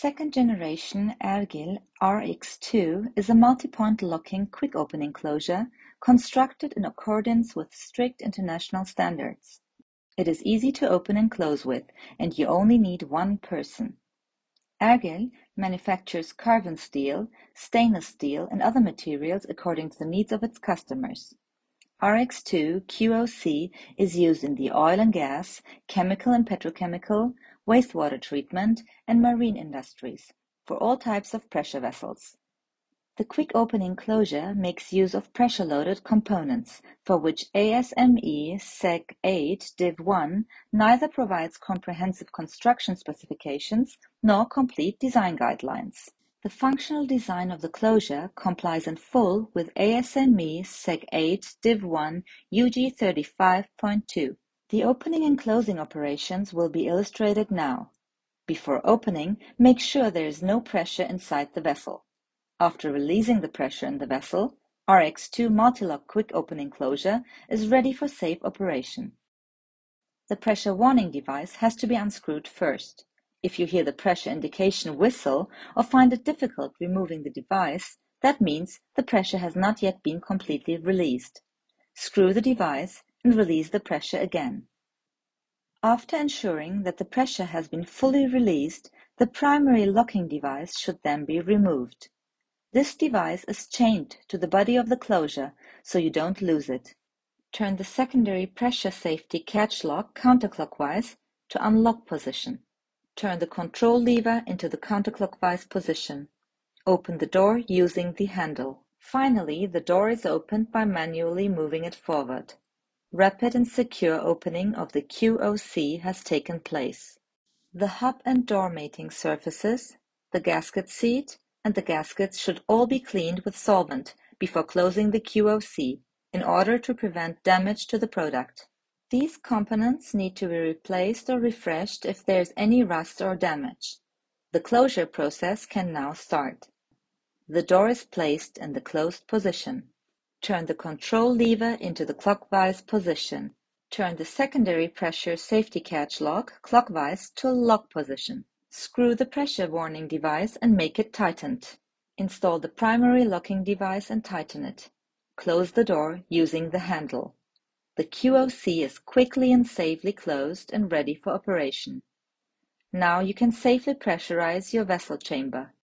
second generation ERGIL RX2 is a multi-point locking quick opening closure constructed in accordance with strict international standards. It is easy to open and close with, and you only need one person. ERGIL manufactures carbon steel, stainless steel, and other materials according to the needs of its customers. RX2 QOC is used in the oil and gas, chemical and petrochemical, wastewater treatment, and marine industries for all types of pressure vessels. The quick opening closure makes use of pressure-loaded components, for which ASME Seg 8 Div 1 neither provides comprehensive construction specifications nor complete design guidelines. The functional design of the closure complies in full with ASME Seg 8 Div 1 UG 35.2. The opening and closing operations will be illustrated now. Before opening, make sure there is no pressure inside the vessel. After releasing the pressure in the vessel, RX2 multi-lock quick opening closure is ready for safe operation. The pressure warning device has to be unscrewed first. If you hear the pressure indication whistle or find it difficult removing the device, that means the pressure has not yet been completely released. Screw the device and release the pressure again. After ensuring that the pressure has been fully released, the primary locking device should then be removed. This device is chained to the body of the closure so you don't lose it. Turn the secondary pressure safety catch lock counterclockwise to unlock position. Turn the control lever into the counterclockwise position. Open the door using the handle. Finally, the door is opened by manually moving it forward. Rapid and secure opening of the QOC has taken place. The hub and door mating surfaces, the gasket seat, and the gaskets should all be cleaned with solvent before closing the QOC in order to prevent damage to the product. These components need to be replaced or refreshed if there is any rust or damage. The closure process can now start. The door is placed in the closed position. Turn the control lever into the clockwise position. Turn the secondary pressure safety catch lock clockwise to lock position. Screw the pressure warning device and make it tightened. Install the primary locking device and tighten it. Close the door using the handle. The QOC is quickly and safely closed and ready for operation. Now you can safely pressurize your vessel chamber.